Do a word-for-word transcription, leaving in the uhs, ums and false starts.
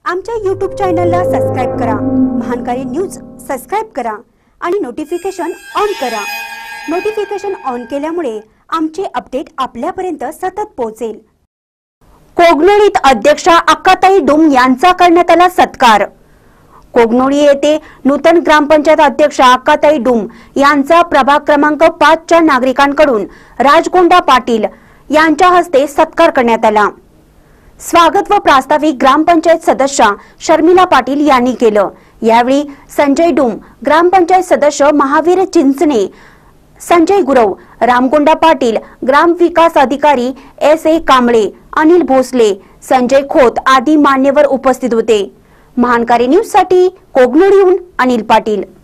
आमच्या यूट्यूब चॅनलला सबस्क्राइब करा, महानकारी न्यूज सबस्क्राइब करा आणि नोटिफिकेशन ऑन करा। नोटिफिकेशन ऑन केल्यामुळे आमचे अपडेट आपल्यापर्यंत सतत पोहोचेल। कोगनोळीत अध्यक्षा अक्काताई डुम यांचा करण्यात आला सत्कार। कोगनोळी येथे नूतन ग्रामपंचायत अध्यक्षा अक्काताई डुम यांचा प्रभाग क्रमांक पाच च्या नागरिकांकडून राजगोंडा पाटील यांच्या हस्ते सत्कार करण्यात आला। स्वागत व प्रास्ताविक ग्रामपंचायत सदस्य शर्मिला पाटील यांनी केलं। यावेळी संजय डुम, ग्रामपंचायत सदस्य महावीर चिंचणे, संजय गुरव, रामगोंडा पाटील, ग्राम विकास अधिकारी एस ए कांबळे, अनिल भोसले, संजय खोत आदी मान्यवर उपस्थित होते। महानकारी न्यूज साठी कोगनोळीहून अनिल पाटील।